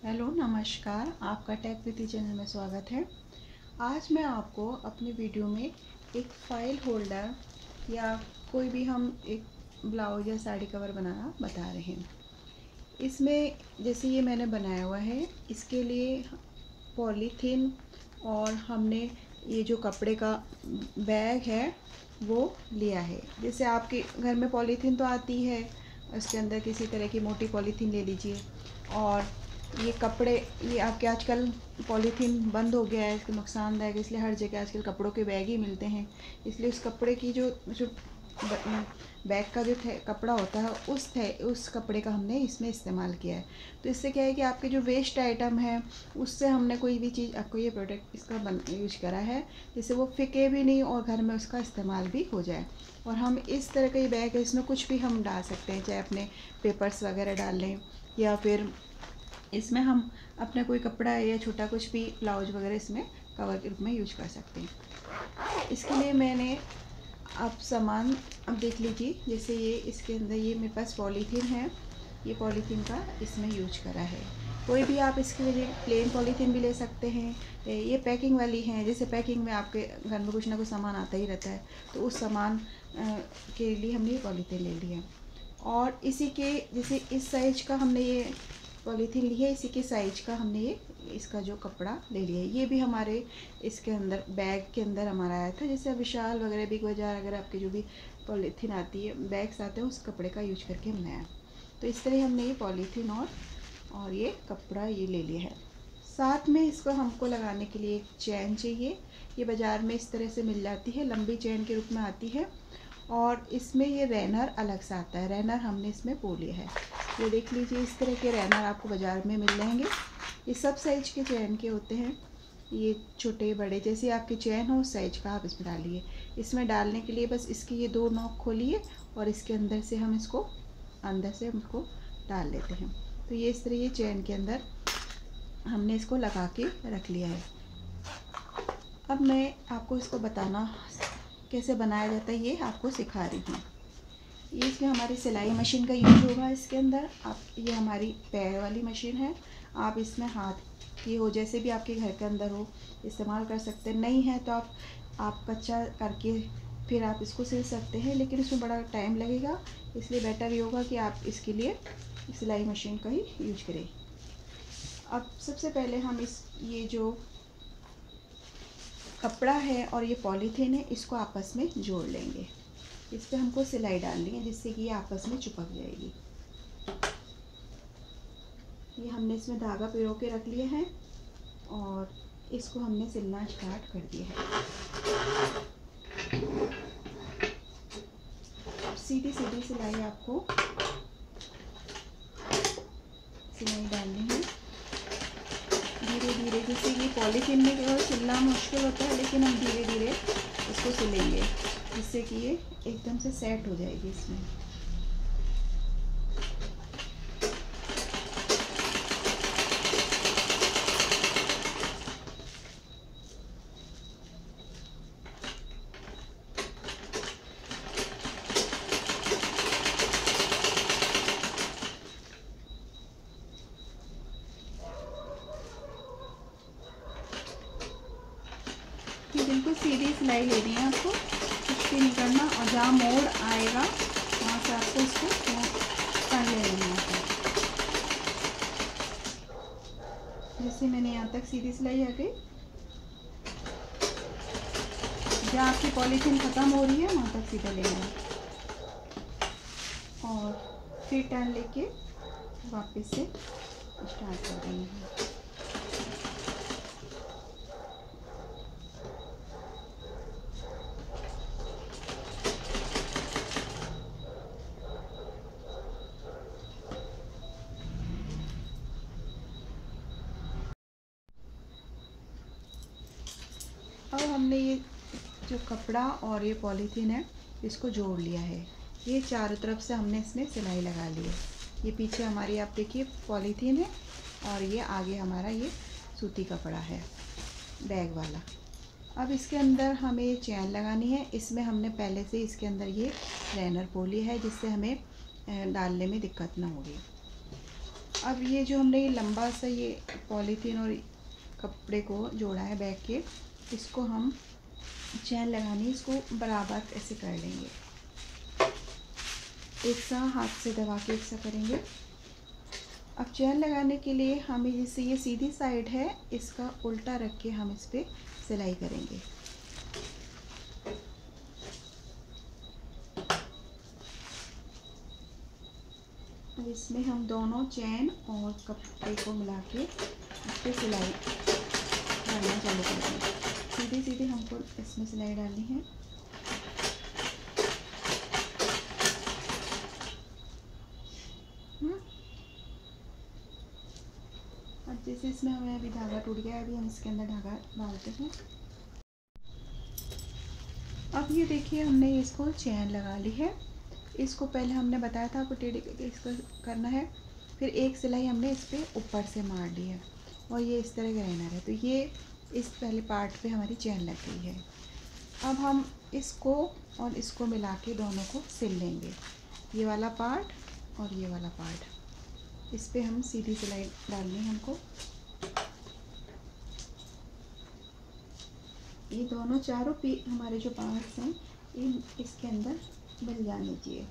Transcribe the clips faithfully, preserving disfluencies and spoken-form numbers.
Hello नमस्कार, आपका take Preeti channel में स्वागत है। आज मैं आपको अपने वीडियो में एक फ़ाइल होल्डर या कोई भी हम एक ब्लाउज या साड़ी कवर बनाना बता रहे हैं। इसमें जैसे ये मैंने बनाया हुआ है, इसके लिए पॉलीथीन और हमने ये जो कपड़े का बैग है वो लिया है। जैसे आपके घर में पॉलीथीन तो आती है, उसके अंदर किसी तरह की मोटी पॉलीथीन ले लीजिए। और ये कपड़े, ये आपके आजकल पॉलीथीन बंद हो गया है, इसको नुकसानदायक, इसलिए हर जगह आजकल कपड़ों के बैग ही मिलते हैं। इसलिए उस कपड़े की जो जो बैग का जो थे कपड़ा होता है, उस थे उस कपड़े का हमने इसमें इस्तेमाल किया है। तो इससे क्या है कि आपके जो वेस्ट आइटम है उससे हमने कोई भी चीज़, आपको ये प्रोडक्ट इसका बन यूज करा है जिससे वो फिके भी नहीं और घर में उसका इस्तेमाल भी हो जाए। और हम इस तरह का ये बैग है, इसमें कुछ भी हम डाल सकते हैं, चाहे अपने पेपर्स वगैरह डाल लें या फिर इसमें हम अपना कोई कपड़ा या छोटा कुछ भी ब्लाउज वगैरह इसमें कवर के रूप में यूज कर सकते हैं। इसके लिए मैंने आप सामान अब देख लीजिए। जैसे ये इसके अंदर ये मेरे पास पॉलीथीन है, ये पॉलीथीन का इसमें यूज करा है। कोई भी आप इसके लिए प्लेन पॉलीथीन भी ले सकते हैं, ये पैकिंग वाली हैं। जैसे पैकिंग में आपके घर में कुछ ना कुछ सामान आता ही रहता है, तो उस सामान के लिए हमने ये पॉलीथीन ले लिया। और इसी के जैसे इस साइज का हमने ये पॉलीथीन ली है, इसी के साइज का हमने ये इसका जो कपड़ा ले लिया है। ये भी हमारे इसके अंदर बैग के अंदर हमारा आया था। जैसे विशाल वगैरह, बिग बाज़ार, अगर आपके जो भी पॉलीथीन आती है, बैग्स आते हैं, उस कपड़े का यूज करके हमने आया। तो इस तरह हमने ये पॉलीथीन और और ये कपड़ा ये ले लिया है। साथ में इसको हमको लगाने के लिए एक चैन चाहिए। ये बाज़ार में इस तरह से मिल जाती है, लंबी चैन के रूप में आती है। और इसमें ये रैनर अलग से आता है, रैनर हमने इसमें पो लिया है। ये देख लीजिए, इस तरह के रैनर आपको बाज़ार में मिल जाएंगे। ये सब साइज के चैन के होते हैं, ये छोटे बड़े जैसे आपकी चैन हो उस साइज का आप इसमें डालिए। इसमें डालने के लिए बस इसकी ये दो नॉक खोलिए और इसके अंदर से हम इसको अंदर से हम इसको डाल लेते हैं। तो ये इस तरह ये चैन के अंदर हमने इसको लगा के रख लिया है। अब मैं आपको इसको बताना कैसे बनाया जाता है, ये आपको सिखा रही हूँ। ये इसमें हमारी सिलाई मशीन का यूज होगा इसके अंदर। आप, ये हमारी पैर वाली मशीन है, आप इसमें हाथ की हो, जैसे भी आपके घर के अंदर हो, इस्तेमाल कर सकते हैं। नहीं है तो आप आप कच्चा करके फिर आप इसको सिल सकते हैं, लेकिन इसमें बड़ा टाइम लगेगा। इसलिए बेटर ये होगा कि आप इसके लिए सिलाई मशीन का ही यूज करें। अब सबसे पहले हम इस ये जो कपड़ा है और ये पॉलीथीन है, इसको आपस में जोड़ लेंगे। इस पर हमको सिलाई डालनी है जिससे कि ये आपस में चिपक जाएगी। ये हमने इसमें धागा पिरो के रख लिया है और इसको हमने सिलना स्टार्ट कर दिया है। सीधी सीधी सिलाई आपको सिलाई डालनी है, धीरे धीरे। जैसे ये पॉलीथीन में केवल सिलना मुश्किल होता है, लेकिन हम धीरे धीरे इसको सिलेंगे जिससे कि ये एकदम से सेट हो जाएगी इसमें। ये बिल्कुल सीधी सिलाई लेनी है आपको, कुछ भी नहीं करना। और जहाँ मोड़ आएगा वहाँ से आपको इसको कर लेना है। जैसे मैंने यहाँ तक सीधी सिलाई आ गई, जहाँ आपकी पॉलीथीन ख़त्म हो रही है वहाँ तक सीधा लेना है और फिर टर्न लेके वापस से स्टार्ट कर देना है। अब हमने ये जो कपड़ा और ये पॉलीथीन है इसको जोड़ लिया है। ये चारों तरफ से हमने इसमें सिलाई लगा ली है। ये पीछे हमारी आप देखिए पॉलीथीन है और ये आगे हमारा ये सूती कपड़ा है बैग वाला। अब इसके अंदर हमें चैन लगानी है। इसमें हमने पहले से इसके अंदर ये रैनर पो लिया है जिससे हमें डालने में दिक्कत ना होगी। अब ये जो हमने ये लंबा सा ये पॉलीथीन और कपड़े को जोड़ा है बैग के, इसको हम चैन लगानी, इसको बराबर ऐसे कर लेंगे, एक सा हाथ से दबा के एक सा करेंगे। अब चैन लगाने के लिए हमें जैसे ये सीधी साइड है, इसका उल्टा रख के हम इस पर सिलाई करेंगे। अब इसमें हम दोनों चैन और कपड़े को मिला के इस पर सिलाई डालना चालू करेंगे। सीधे सीधे हमको इसमें सिलाई डालनी है। अब जैसे इसमें हमें अभी धागा टूट गया, अभी हम इसके अंदर धागा डालते हैं। अब ये देखिए हमने इसको चैन लगा ली है। इसको पहले हमने बताया था आपको टेढ़े करके इसको करना है, फिर एक सिलाई हमने इस पर ऊपर से मार ली है और ये इस तरह का रहना है। तो ये इस पहले पार्ट पे हमारी चैन लग गई है। अब हम इसको और इसको मिला के दोनों को सिल लेंगे, ये वाला पार्ट और ये वाला पार्ट। इस पे हम सीधी सिलाई डालनी है हमको। ये दोनों चारों पे हमारे जो पार्ट्स हैं इन इसके अंदर बन जाने चाहिए।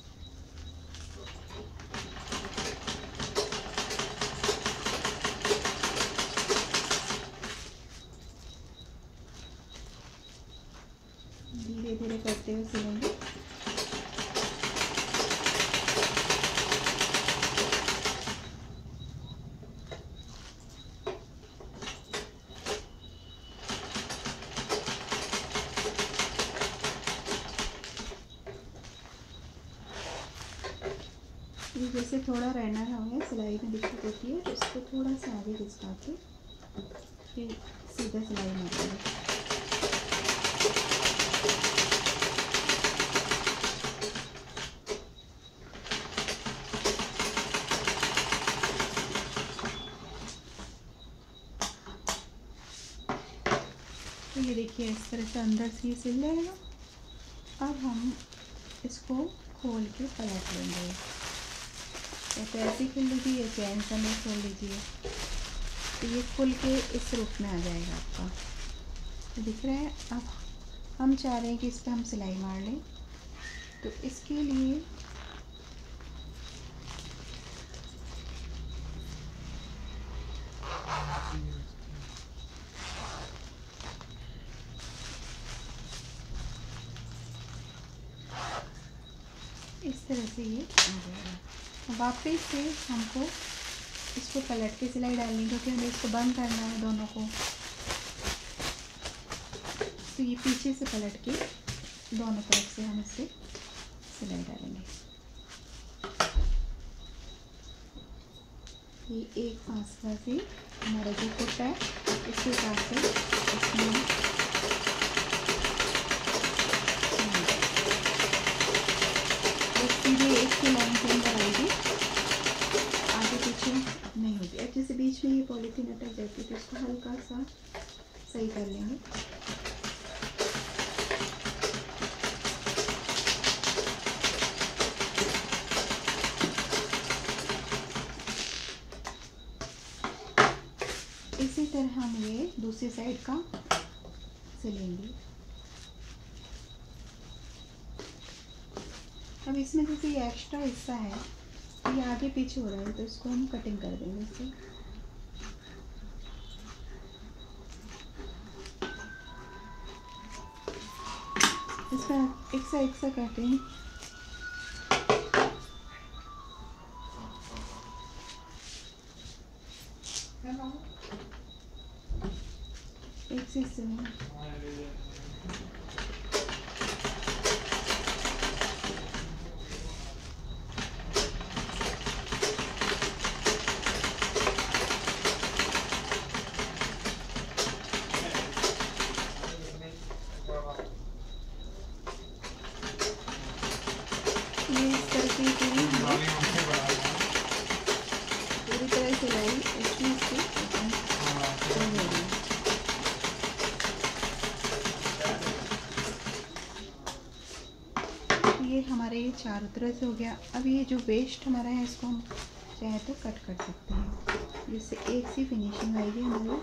धीरे धीरे करते हुए सिलेंगे। ये जैसे थोड़ा रहना हमें सिलाई में दिक्कत होती है, तो इसको थोड़ा सा आगे घिसका के फिर सीधा सिलाई मारेंगे। तो ये देखिए इस तरह से अंदर से सिल जाएगा। अब हम इसको खोल के पलट लेंगे, या तो ऐसे ही खोल लीजिए या चैन समेत खोल लीजिए। तो ये खुल के इस रूप में आ जाएगा आपका, तो दिख रहा है। अब हम चाह रहे हैं कि इस पर हम सिलाई मार लें, तो इसके लिए इस तरह से ये आ जाएगा। वापस से हमको इसको पलट के सिलाई डालनी है, क्योंकि हमें इसको बंद करना है दोनों को। तो ये पीछे से पलट के दोनों तरफ से हम इसे सिलाई डालेंगे। ये एक फासला से हमारा जो कुट है इसके साथ से इसमें सीधे एक ही लाइन के अंदर आएगी, आगे पीछे नहीं होगी। अब जैसे बीच में ये पॉलीथीन अटक जाती है तो इसको हल्का सा सही कर लेंगे। इसी तरह हम ये दूसरी साइड का सिलेंगे। अब इसमें जैसे ये एक्स्ट्रा हिस्सा है, ये आगे पीछे हो रहा है, तो इसको हम कटिंग कर देंगे इससे। इसका एक सा एक सा कटिंग एक से हिस्से में ये इस तरह की पूरी पूरी तरह सिलाई इसकी इसकी हो जाएगी। ये हमारे ये चारों तरह से हो गया। अब ये जो वेस्ट हमारा है इसको हम चाहे तो कट कर सकते हैं, जिससे एक सी फिनिशिंग आएगी हमारी।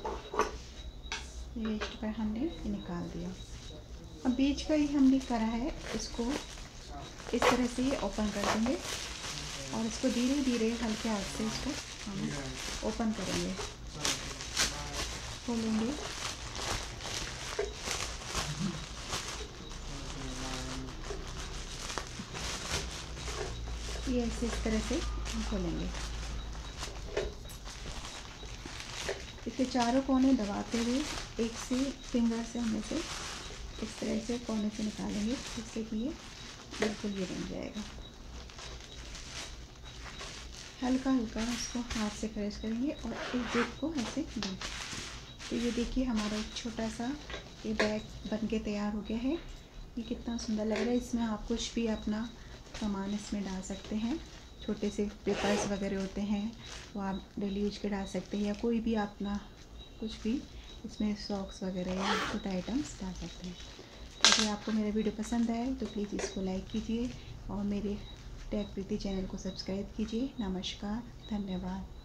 वेस्ट पर हमने निकाल दिया। अब बीच का ही हमने करा है, इसको इस तरह से ही ओपन कर देंगे और इसको धीरे धीरे हल्के हाथ से इसको हम ओपन करेंगे, खोलेंगे। ये ऐसे इस तरह से हम खोलेंगे। इसके चारों कोने दबाते हुए एक से फिंगर से हम इसे इस तरह से कोने से निकालेंगे, जिससे कि ये बिल्कुल ये बन जाएगा। हल्का हल्का इसको हाथ से प्रेस करेंगे और इस जिप को ऐसे दें। तो ये देखिए हमारा एक छोटा सा ये बैग बन के तैयार हो गया है। ये कितना सुंदर लग रहा है। इसमें आप कुछ भी अपना सामान इसमें डाल सकते हैं। छोटे से पेपर्स वगैरह होते हैं वो आप डेली यूज के डाल सकते हैं, या कोई भी अपना कुछ भी इसमें सॉक्स वगैरह या छोटे आइटम्स डाल सकते हैं। अगर आपको मेरा वीडियो पसंद आए तो प्लीज़ इसको लाइक कीजिए और मेरे टेक प्रीति चैनल को सब्सक्राइब कीजिए। नमस्कार, धन्यवाद।